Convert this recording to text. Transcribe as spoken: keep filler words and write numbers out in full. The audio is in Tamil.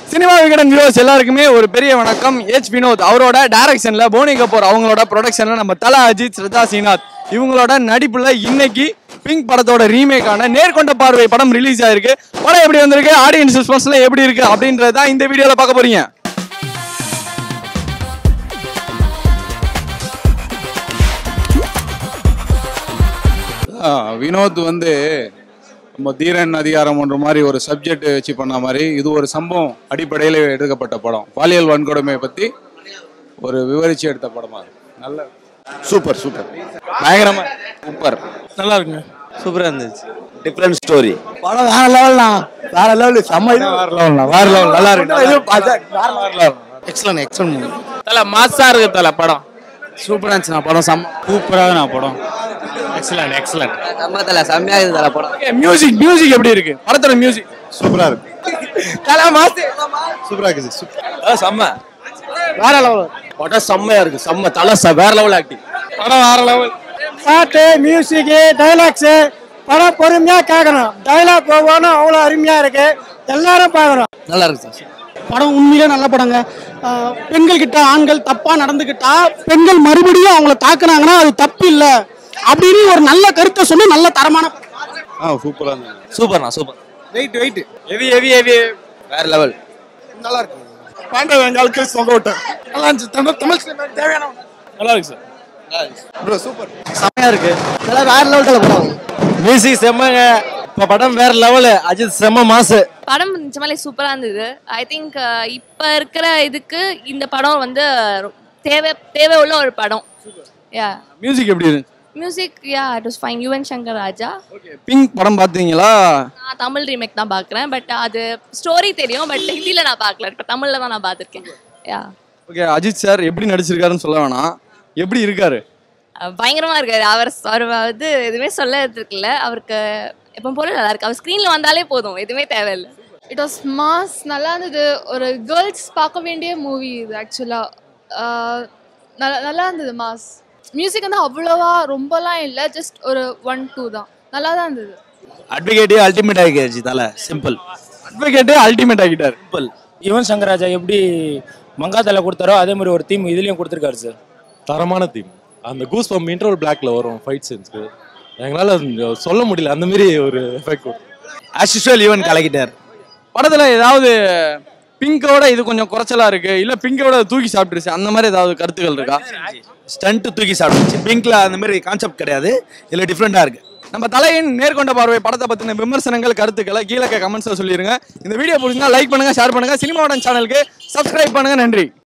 சினிமா விகடன் வியூவர்ஸ் எல்லாருக்குமே ஒரு பெரிய வணக்கம். எச் வினோத் அவரோட டைரக்ஷன்ல போனி கபூர் அவங்களோட ப்ரொடக்ஷன்ல நம்ம தல அஜித், ஸ்ரதா சீனாத் இவங்களோட நடிப்புல இன்னைக்கு பிங்க் படத்தோட ரீமேக்கான நேர்கொண்ட பார்வை படம் ரிலீஸ் ஆயிருக்கு. படம் எப்படி வந்திருக்கு, ஆடியன்ஸ் ரெஸ்பான்ஸ்ல எப்படி இருக்கு அப்படின்றத இந்த வீடியோல பார்க்க போறீங்க. வினோத் வந்து நம்ம தீரன் அதிகாரம் ஒன்று மாதிரி ஒரு சப்ஜெக்ட் வச்சு பண்ண மாதிரி இது ஒரு சம்பவம் அடிப்படையில் எடுக்கப்பட்ட படம். பாலியல் வன்கொடுமையை பற்றி ஒரு விவரிச்சு எடுத்த படமா. நல்ல சூப்பர் சூப்பர் பயங்கரமா சூப்பர் நல்லா இருக்குங்க. சூப்பரா இருந்துச்சு. Different story. படம் வேற லெவல்னா வேற லெவல் செம்ம வேற லெவல்னா வேற லெவல் நல்லா இருக்கு. Excellent excellent movie. தல மாசா இருக்கு தல படம். சூப்பரா இருந்துச்சுண்ணா படம். செம்ம சூப்பராக நான் படம். எக்ஸலன்ட் எக்ஸலன்ட் செம்ம தல செம்மையா இருக்கு தல படம். மியூசிக் மியூசிக் எப்படி இருக்கு? படத்தோட மியூசிக் சூப்பரா இருக்கு. தல மாசு சூப்பரா இருக்கு. சூப்பர் செம்ம வேற லெவல் படம் செம்மையா இருக்கு. செம்ம தல வேற லெவல் ஆக்டிங். படம் வேற லெவல். பாட்டு, மியூசிக், டைலாக்ஸ் படம் பொறுமையா கேட்கணும். டைலாக் ஒவ்வொன்றும் அவ்வளோ அருமையா இருக்கு. எல்லாரும் பார்க்கணும். நல்லா இருக்கு சார் படம். உண்மையிலே நல்ல படங்க. பெண்கள் கிட்ட ஆண்கள் தப்பா நடந்துக்கிட்டா பெண்கள் மறுபடியும் அவங்கள தாக்குனாங்கன்னா அது தப்பு இல்லை அப்படின்னு ஒரு நல்ல கருத்தை சொல்லி நல்ல தரமான ஆ சூப்பரா இருந்தது. சூப்பர்ண்ணா super. Wait wait heavy heavy heavy வேற லெவல். நல்லா இருக்கு. பாண்டவங்களுக்கு சொங்க விட்டேன். நல்லா இருந்துச்சு. தமிழ் தமிழ் சினிமாக்கு தேவையான நல்லா இருக்கு சார். Bro super. செம்மையா இருக்கு. வேற லெவல் படம். மியூசிக் செம்மங்க. இப்போ படம் வேற லெவல். அஜித் செம்ம மாசு. படம் நிஜமாலே சூப்பராக இருந்தது. ஐ திங்க் இப்போ இருக்கிற இதுக்கு இந்த படம் வந்து தேவை தேவை உள்ள ஒரு படம். யா மியூசிக் எப்படி இருக்கு? Music yeah it was fine. Yuvan Shankar Raja. Okay Pink படம் பார்த்தீங்களா? நான் தமிழ் ரீமேக் தான் பார்க்குறேன். பட் அது ஸ்டோரி தெரியும். பட் ஹிந்தியில் நான் பார்க்கல. இப்போ தமிழில் தான் நான் பார்த்துருக்கேன். யா ஓகே அஜித் சார் எப்படி நடிச்சிருக்காருன்னு சொல்ல வேணாம், எப்படி இருக்காரு? பயங்கரமாக இருக்காரு. அவர் அவர் வந்து எதுவுமே சொல்ல இருக்குல்ல. அவருக்கு எப்போ போல நல்லா இருக்கு. அவர் ஸ்க்ரீனில் வந்தாலே போதும், எதுவுமே தேவையில்லை. It was mass. நல்லா இருந்தது. ஒரு கேர்ள்ஸ் பார்க்க வேண்டிய மூவி இது ஆக்சுவலாக. நல்லா நல்லா இருந்தது. மாஸ். மியூசிக் வந்து அவ்வளோவா ரொம்பலாம் இல்லை. ஜஸ்ட் ஒரு ஒன் டூ தான். நல்லா தான் இருந்தது. அட்வொகேட்டே அல்டிமேட் ஆகிடுச்சு தல. சிம்பிள். அட்வொகேட்டே அல்டிமேட் ஆகிட்டார். சிம்பிள். யுவன் சங்கர் ராஜா எப்படி மங்காத்தல கொடுத்தாரோ அதே மாதிரி ஒரு தீம் இதுலயும் கொடுத்துருக்காரு சார். தரமான தீம். அந்த கூஸ் பம்ப் இன்டர்வல் பிளாக்ல வரும் ஃபைட் சீன்ஸ்க்கு எங்களால சொல்ல முடியல. அந்த மாதிரி ஒரு எஃபெக்ட். ஆஸ் யூசுவல் யுவன் கலக்கிட்டார். படத்துல ஏதாவது பிங்கோட இது கொஞ்சம் குறைச்சலா இருக்கு, இல்ல பிங்கோட தூக்கி சாப்பிட்டுருச்சு அந்த மாதிரி ஏதாவது கருத்துக்கள் இருக்கா? ஸ்டண்ட் தூக்கி சாப்பிட்டுச்சு. பிங்க்ல அந்த மாதிரி கான்செப்ட் கிடையாது. இதுல டிஃப்ரெண்டா இருக்கு. நம்ம தலையின் நேர்கொண்ட பார்வை படத்தை பத்தின விமர்சனங்கள் கருத்துக்களை கீழே கமெண்ட்ஸ்ல சொல்லிருங்க. இந்த வீடியோ பிடிச்சிருந்தா லைக் பண்ணுங்க, ஷேர் பண்ணுங்க. சினிமாவுடன் சேனலுக்கு சப்ஸ்கிரைப் பண்ணுங்க. நன்றி.